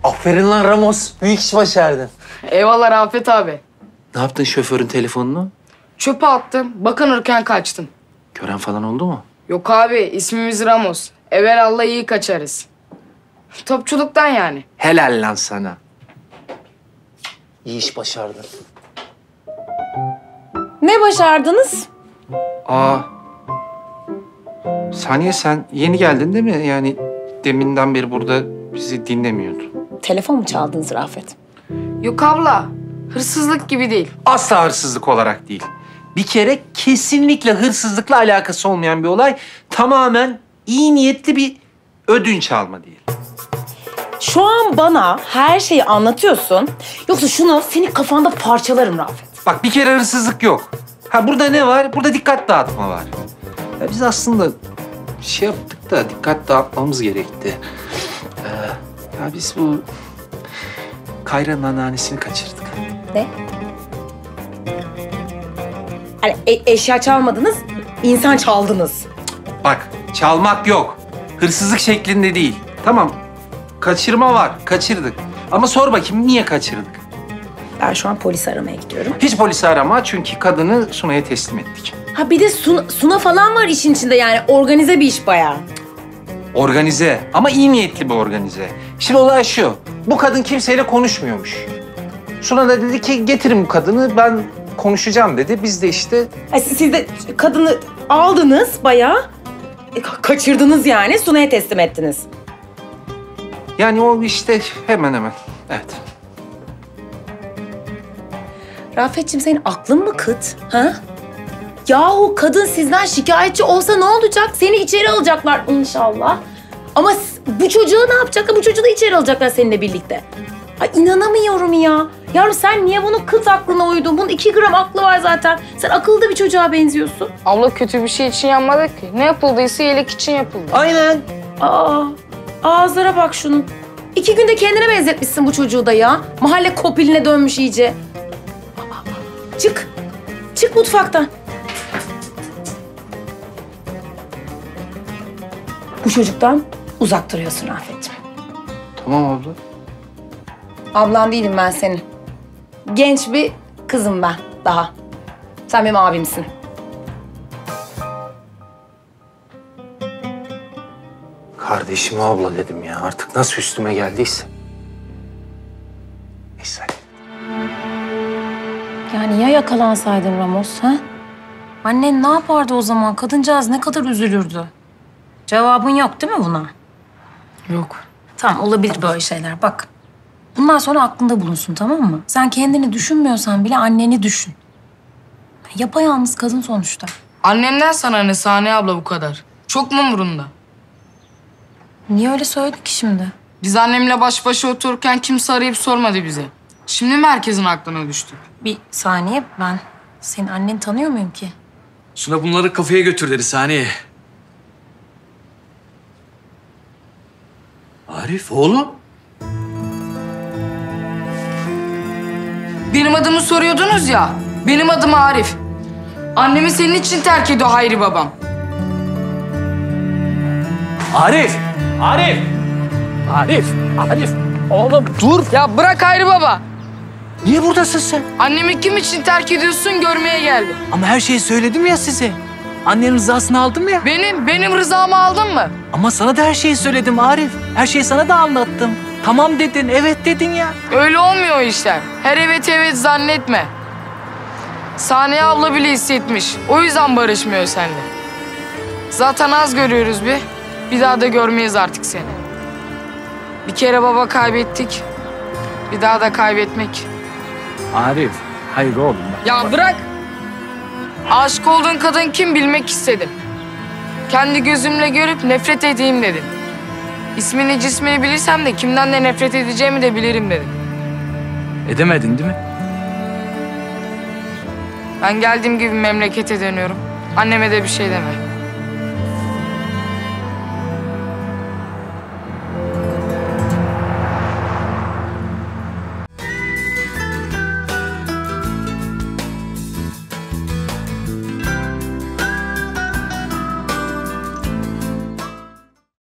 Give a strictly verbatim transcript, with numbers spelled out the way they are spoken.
Aferin lan Ramos. Büyük iş başardın. Eyvallah Rafet abi. Ne yaptın şoförün telefonunu? Çöpe attım, bakınırken kaçtım. Gören falan oldu mu? Yok abi, ismimiz Ramos. Evelallah iyi kaçarız. Topçuluktan yani. Helal lan sana. İyi iş başardın. Ne başardınız? Aa. Saniye sen yeni geldin değil mi? Yani deminden beri burada bizi dinlemiyordun. Telefon mu çaldınız Rafet? Yok abla, hırsızlık gibi değil. Asla hırsızlık olarak değil. Bir kere kesinlikle hırsızlıkla alakası olmayan bir olay. Tamamen iyi niyetli bir ödünç alma diyelim. Şu an bana her şeyi anlatıyorsun. Yoksa şunu senin kafanda parçalarım Rafet. Bak bir kere hırsızlık yok. Ha burada ne var? Burada dikkat dağıtma var. Ya biz aslında şey yaptık da dikkat dağıtmamız gerekti. Ee, ya biz bu Kayra'nın anneannesini kaçırdık. Ne? Hani e- eşya çalmadınız, insan çaldınız. Bak çalmak yok. Hırsızlık şeklinde değil. Tamam kaçırma var. Kaçırdık. Ama sor bakayım niye kaçırdık? Ben şu an polisi aramaya gidiyorum. Hiç polisi arama çünkü kadını Sunay'a teslim ettik. Ha bir de Suna, Suna falan var işin içinde yani. Organize bir iş bayağı. Organize ama iyi niyetli bir organize. Şimdi olay şu. Bu kadın kimseyle konuşmuyormuş. Suna da dedi ki getirin bu kadını ben konuşacağım dedi. Biz de işte Ha, siz, siz de kadını aldınız bayağı. E, ka- kaçırdınız yani. Suna'ya teslim ettiniz. yani o işte hemen hemen. Evet. Rafetciğim senin aklın mı kıt? Ha? Yahu kadın sizden şikayetçi olsa ne olacak? Seni içeri alacaklar inşallah. Ama s- bu çocuğu ne yapacaklar? Bu çocuğu da içeri alacaklar seninle birlikte. Ay inanamıyorum ya. Yavrum sen niye bunu kıt aklına uydun? Bunun iki gram aklı var zaten. Sen akıllı bir çocuğa benziyorsun. Abla kötü bir şey için yanmadık ki. Ne yapıldıysa iyilik için yapıldı. Aynen. Aa, ağızlara bak şunun. İki günde kendine benzetmişsin bu çocuğu da ya. Mahalle kopiline dönmüş iyice. Aa, çık. Çık mutfaktan. Bu çocuktan uzak duruyorsun Rafetciğim. Tamam abla. Ablan değilim ben senin. Genç bir kızım ben daha. Sen benim abimsin. Kardeşime abla dedim ya. Artık nasıl üstüme geldiyse. Neyse. Yani ya yakalansaydın Ramos, ha? Annen ne yapardı o zaman? Kadıncağız ne kadar üzülürdü. Cevabın yok değil mi buna? Yok. Tamam, olabilir böyle şeyler. Bak, bundan sonra aklında bulunsun, tamam mı? Sen kendini düşünmüyorsan bile anneni düşün. Yapayalnız kadın sonuçta. Annemden sana ne Saniye abla bu kadar? Çok mu umurunda? Niye öyle söyledin ki şimdi? Biz annemle baş başa otururken kimse arayıp sormadı bize. Şimdi mi herkesin aklına düştü? Bir saniye, ben senin anneni tanıyor muyum ki? Suna bunları kafeye götür dedi Saniye. Arif oğlum. Benim adımı soruyordunuz ya. Benim adım Arif. Annemi senin için terk ediyor Hayri babam. Arif! Arif! Arif! Arif! Oğlum dur! Ya bırak Hayri baba. Niye buradasın sen? Annemi kim için terk ediyorsun görmeye geldim. Ama her şeyi söyledim ya size. Annenin rızasını aldım ya. Benim, benim rızamı aldın mı? Ama sana da her şeyi söyledim Arif. Her şeyi sana da anlattım. Tamam dedin, evet dedin ya. Öyle olmuyor o işler. Her evet evet zannetme. Saniye abla bile hissetmiş. O yüzden barışmıyor seninle. Zaten az görüyoruz bir. Bir daha da görmeyiz artık seni. Bir kere baba kaybettik. Bir daha da kaybetmek. Arif, hayır oğlum. Ya bırak. Aşık olduğun kadın kim bilmek istedim. Kendi gözümle görüp nefret edeyim dedim. İsmini cismini bilirsem de kimden de nefret edeceğimi de bilirim dedim. Edemedin değil mi? Ben geldiğim gibi memlekete dönüyorum. Anneme de bir şey deme.